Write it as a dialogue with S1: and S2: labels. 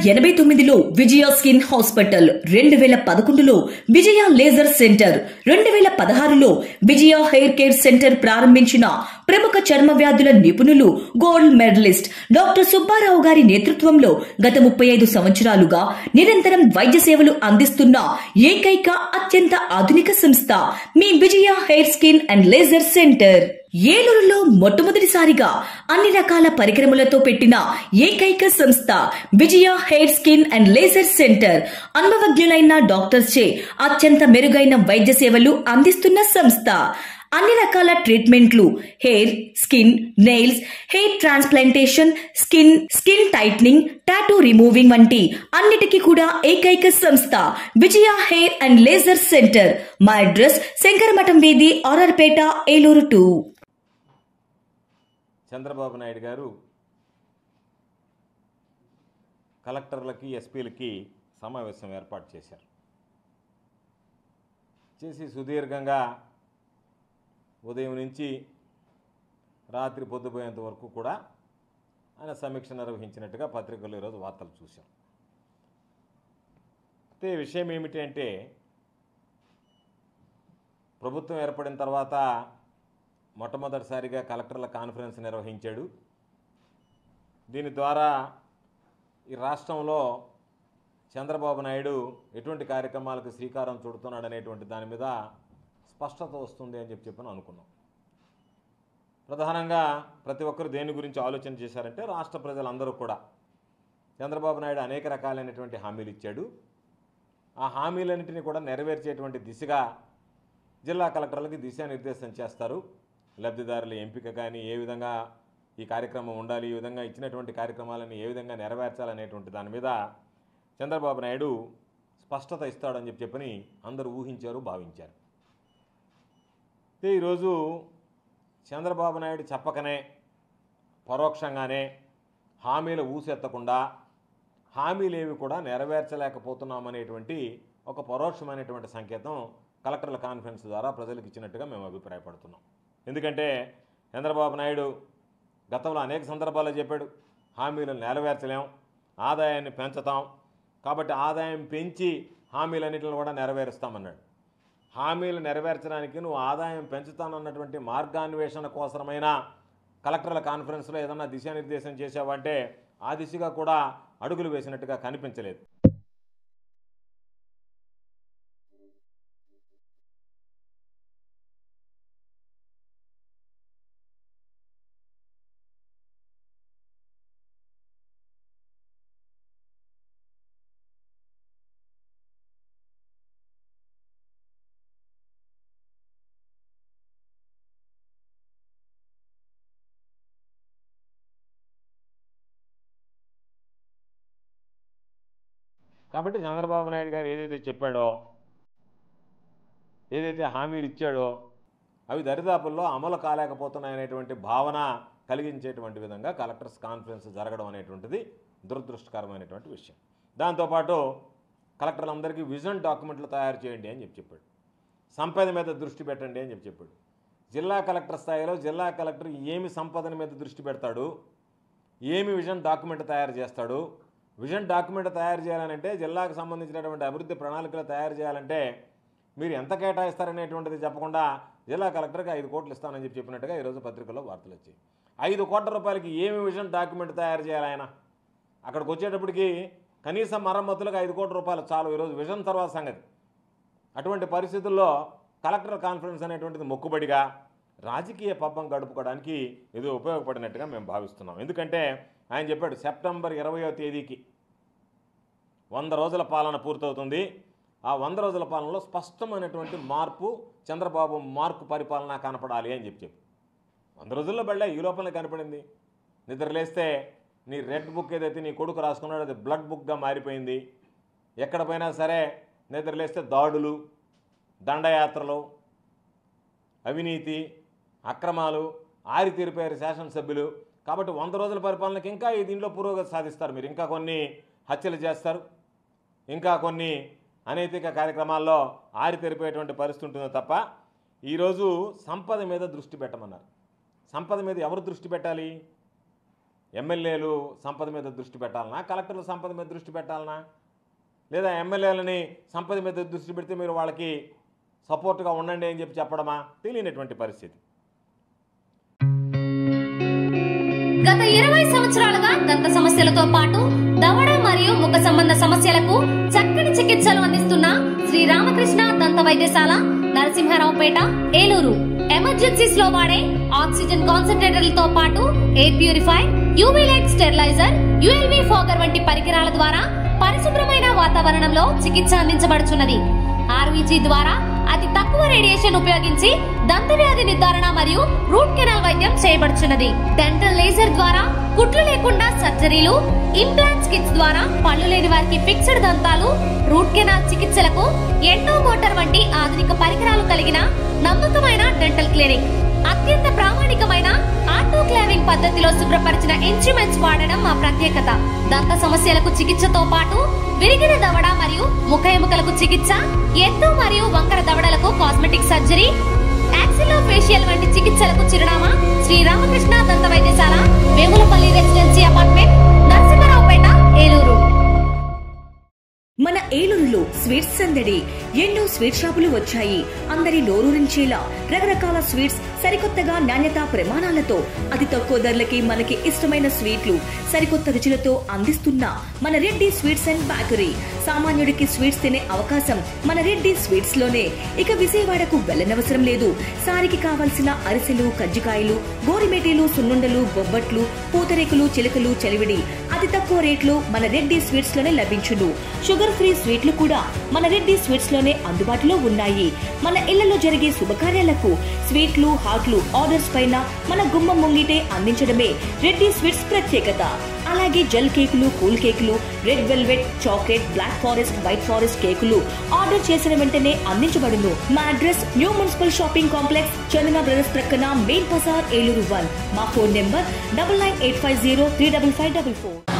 S1: 1989లో Vijaya skin hospital, 2011లో Vijaya laser centre, 2016లో Vijaya hair care centre ప్రారంభించిన ప్రముఖ చర్మ వ్యాధుల నిపుణులు, గోల్డ్ మెడలిస్ట్ డాక్టర్ సుబ్బారావు గారి నేతృత్వంలో గత 35 సంవత్సరాలుగా నిరంతరం వైద్య సేవలు అందిస్తున్న ఏకైక అత్యంత ఆధునిక సంస్థ మీ Vijaya hair skin and laser centre. ఏలూరులో మొట్టమొదటిసారిగా అన్ని రకాల పరికరములతో పెట్టిన ఏకైక సంస్థ Vijaya hair skin and laser centre. అనుభవజ్ఞులైన డాక్టర్స్ చే అత్యంత మెరుగైన వైద్య సేవలు అందిస్తున్న సంస్థ. అన్ని రకాల ట్రీట్మెంట్లు, hair, skin, nails, hair transplantation, skin tightening, tattoo removing వంటి అన్నిటికీ కూడా ఏకైక సంస్థ Vijaya hair and laser centre. మా అడ్రస్ శంకరమఠం వీధి, ఆర్ఆర్పేట, ఏలూరు 2.
S2: చంద్రబాబు నాయుడు గారు కలెక్టర్లకి, ఎస్పీలకి సమావేశం ఏర్పాటు చేశారు. చేసి సుదీర్ఘంగా ఉదయం నుంచి రాత్రి పొద్దుపోయేంత వరకు కూడా ఆయన సమీక్ష నిర్వహించినట్టుగా పత్రికల్లో ఈరోజు వార్తలు చూశాం. అయితే విషయం ఏమిటి అంటే, ప్రభుత్వం ఏర్పడిన తర్వాత మొట్టమొదటిసారిగా కలెక్టర్ల కాన్ఫరెన్స్ నిర్వహించాడు. దీని ద్వారా ఈ రాష్ట్రంలో చంద్రబాబు నాయుడు ఎటువంటి కార్యక్రమాలకు శ్రీకారం చుడుతున్నాడు అనేటువంటి దాని మీద స్పష్టత వస్తుంది అని చెప్పి అనుకున్నాం. ప్రధానంగా ప్రతి ఒక్కరు దేని గురించి ఆలోచన చేశారంటే, రాష్ట్ర ప్రజలందరూ కూడా చంద్రబాబు నాయుడు అనేక రకాలైనటువంటి హామీలు ఇచ్చాడు. ఆ హామీలన్నింటినీ కూడా నెరవేర్చేటువంటి దిశగా జిల్లా కలెక్టర్లకి దిశానిర్దేశం చేస్తారు. లబ్ధిదారుల ఎంపిక కానీ, ఏ విధంగా ఈ కార్యక్రమం ఉండాలి, ఈ విధంగా ఇచ్చినటువంటి కార్యక్రమాలను ఏ విధంగా నెరవేర్చాలనేటువంటి దాని మీద చంద్రబాబు నాయుడు స్పష్టత ఇస్తాడని చెప్పని అందరూ ఊహించారు, భావించారు. ఈరోజు చంద్రబాబు నాయుడు చెప్పకనే, పరోక్షంగానే హామీలు ఊసెత్తకుండా హామీలేవి కూడా నెరవేర్చలేకపోతున్నామనేటువంటి ఒక పరోక్షమైనటువంటి సంకేతం కలెక్టర్ల కాన్ఫరెన్స్ ద్వారా ప్రజలకు ఇచ్చినట్టుగా మేము అభిప్రాయపడుతున్నాం. ఎందుకంటే చంద్రబాబు నాయుడు గతంలో అనేక సందర్భాల్లో చెప్పాడు, హామీలను నెరవేర్చలేం, ఆదాయాన్ని పెంచుతాం, కాబట్టి ఆదాయం పెంచి హామీలన్నింటిని కూడా నెరవేరుస్తామన్నాడు. హామీలు నెరవేర్చడానికి నువ్వు ఆదాయం పెంచుతానన్నటువంటి మార్గాన్వేషణ కోసమైన కలెక్టర్ల కాన్ఫరెన్స్లో ఏదన్నా దిశానిర్దేశం చేసావంటే ఆ దిశగా కూడా అడుగులు వేసినట్టుగా కనిపించలేదు. కాబట్టి చంద్రబాబు నాయుడు గారు ఏదైతే చెప్పాడో, ఏదైతే హామీలు ఇచ్చాడో అవి దరిదాపుల్లో అమలు కాలేకపోతున్నాయనేటువంటి భావన కలిగించేటువంటి విధంగా కలెక్టర్స్ కాన్ఫరెన్స్ జరగడం అనేటువంటిది దురదృష్టకరమైనటువంటి విషయం. దాంతోపాటు కలెక్టర్లందరికీ విజన్ డాక్యుమెంట్లు తయారు చేయండి అని చెప్పాడు. సంపద మీద దృష్టి పెట్టండి అని చెప్పాడు. జిల్లా కలెక్టర్ స్థాయిలో జిల్లా కలెక్టర్ ఏమి సంపదన మీద దృష్టి పెడతాడు, ఏమి విజన్ డాక్యుమెంట్ తయారు చేస్తాడు, విజన్ డాక్యుమెంట్ తయారు చేయాలంటే, జిల్లాకు సంబంధించినటువంటి అభివృద్ధి ప్రణాళికలు తయారు చేయాలంటే మీరు ఎంత కేటాయిస్తారనేటువంటిది చెప్పకుండా జిల్లా కలెక్టర్కి 5 కోట్లు ఇస్తానని చెప్పినట్టుగా ఈరోజు పత్రికల్లో వార్తలు వచ్చాయి. 5 కోట్ల రూపాయలకి ఏమి విజన్ డాక్యుమెంట్ తయారు చేయాలి ఆయన? అక్కడికి వచ్చేటప్పటికి కనీసం మరమ్మతులకు 5 కోట్ల రూపాయలు చాలు, ఈరోజు విజన్ తర్వాత సంగతి. అటువంటి పరిస్థితుల్లో కలెక్టర్ కాన్ఫరెన్స్ అనేటువంటిది మొక్కుబడిగా రాజకీయ పబ్బం గడుపుకోవడానికి ఇది ఉపయోగపడినట్టుగా మేము భావిస్తున్నాం. ఎందుకంటే ఆయన చెప్పాడు, సెప్టెంబర్ 20వ తేదీకి 100 రోజుల పాలన పూర్తవుతుంది. ఆ 100 రోజుల పాలనలో స్పష్టమైనటువంటి మార్పు, చంద్రబాబు మార్కు పరిపాలన కనపడాలి అని చెప్పి 100 రోజుల్లో బళ్ళే ఈ లోపలనే కనపడింది. నిద్రలేస్తే నీ రెడ్ బుక్ ఏదైతే నీ కొడుకు రాసుకున్నాడో అది బ్లడ్ బుక్గా మారిపోయింది. ఎక్కడ పోయినా సరే నిద్రలేస్తే దాడులు, దండయాత్రలు, అవినీతి, అక్రమాలు ఆరితీరిపోయారు శాసనసభ్యులు. కాబట్టి 100 రోజుల పరిపాలనకి ఇంకా దీంట్లో పురోగతి సాధిస్తారు. మీరు ఇంకా కొన్ని హత్యలు చేస్తారు, ఇంకా కొన్ని అనైతిక కార్యక్రమాల్లో ఆరితేరిపోయేటువంటి పరిస్థితి ఉంటుందో తప్ప ఈరోజు సంపద మీద దృష్టి పెట్టమన్నారు. సంపద మీద ఎవరు దృష్టి పెట్టాలి? ఎమ్మెల్యేలు సంపద మీద దృష్టి పెట్టాలనా, కలెక్టర్లు సంపద మీద దృష్టి పెట్టాలనా, లేదా ఎమ్మెల్యేలని సంపద మీద దృష్టి పెడితే మీరు వాళ్ళకి సపోర్ట్గా ఉండండి అని చెప్పడమా? తెలియనటువంటి పరిస్థితి.
S3: గత 20 సంవత్సరాలుగా దంత సమస్యలతో పాటు దవడ మరియు ముఖ సంబంధ సమస్యలకు చక్కని చికిత్సలు అందిస్తున్న శ్రీ రామకృష్ణ దంత వైద్యశాల, నరసింహారావుపేట, ఏలూరు. ఎమర్జెన్సీస్ లో వాడే ఆక్సిజన్ కాన్సంట్రేటర్లతో పాటు air purify, UV light steriliser, ULV fogger వంటి పరికరాల ద్వారా పరిశుభ్రమైన వాతావరణంలో చికిత్స అందించబడుచున్నది. ఆర్వీజీ ద్వారా అతి తక్కువ రేడియేషన్ ఉపయోగించి దంత వ్యాధి నిర్ధారణ మరియు రూట్ కెనాల్ వైద్యం చేయబడుచున్నది. డెంటల్ లేజర్ ద్వారా కుట్లు లేకుండా సర్జరీలు, ఇంప్లాంట్స్ కిట్స్ ద్వారా పళ్ళు లేని వారికి ఫిక్స్డ్ దంతాలు, రూట్ కెనాల్ చికిత్సలకు ఎండో మోటార్ వంటి ఆధునిక పరికరాలు కలిగిన నమ్మకమైన డెంటల్ క్లినిక్. అత్యంత ప్రామాణికమైన ఆటోక్లావింగ్ పద్ధతిలో శుభ్రపరిచిన ఇన్స్ట్రుమెంట్స్ వాడడం మా ప్రత్యేకత. దంత సమస్యలకు చికిత్సతో పాటు విరిగిన దవడ మరియు ముఖ ఎముకలకు చికిత్స, ఎత్తు మరియు వంకర దవడలకు కాస్మెటిక్ సర్జరీ, యాక్సిలోఫేషియల్ వంటి చికిత్సలకు చిరునామా శ్రీ రామకృష్ణ దంత వైద్యశాల, వేములపల్లి రెసిడెన్సీ అపార్ట్మెంట్, నరసింహారావుపేట, ఏలూరు.
S1: మన ఏలూరులో స్వీట్స్ సందడి. ఎన్నో స్వీట్ షాపులు వచ్చాయి. అందరి నోరూరించేలా రకరకాల స్వీట్స్ సరికొత్తగా నాణ్యతా ప్రమాణాలతో అతి తక్కువ ధరలకి మనకి ఇష్టమైన స్వీట్లు సరికొత్త రుచులతో అందిస్తున్న మన రెడ్డి స్వీట్స్ అండ్ బేకరీ. సామాన్యుడికి స్వీట్స్ తినే అవకాశం మన రెడ్డి స్వీట్స్ లోనే. ఇక విజయవాడకు వెళ్లనవసరం లేదు. సారికి కావలసిన అరిసెలు, కజ్జికాయలు, గోరిమేటీలు, సున్నుండలు, బొబ్బట్లు, పూతరేకులు, చిలకలు, చలివిడి అతి తక్కువ రేట్లు మన రెడ్డి స్వీట్స్ లోనే లభించును. షుగర్ ఫ్రీ స్వీట్లు కూడా మన రెడ్డి స్వీట్స్ లోనే అందుబాటులో ఉన్నాయి. మన ఇళ్లలో జరిగే శుభకార్యాలకు స్వీట్లు, హాట్లు ఆర్డర్స్ పైన మన గుమ్మం ముంగిటే అందించడమే రెడ్డి స్వీట్స్ ప్రత్యేకత. అలాగే జెల్ కేకులు, కూల్ కేకులు, red velvet, chocolate, black forest, white forest కేకులు ఆర్డర్ చేసిన వెంటనే అందించబడును. మా address new municipal shopping complex, Chandana brothers ప్రక్కన, మెయిన్ బజార్, ఏలూరు 1. మా ఫోన్ నెంబర్ 9985035544.